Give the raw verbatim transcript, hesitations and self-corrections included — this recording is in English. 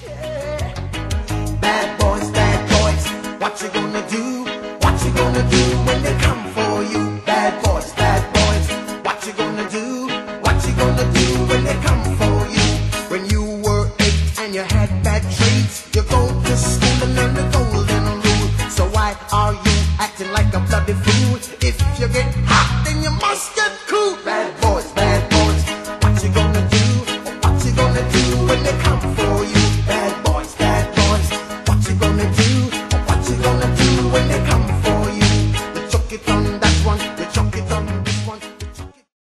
Bad boys, bad boys, what you gonna do? What you gonna do when they come for you? Bad boys, bad boys, what you gonna do? What you gonna do when they come for you? When you were eight and you had bad traits, you go to school and learn the golden rule. So why are you acting like a bloody fool? If you get hot, then you must get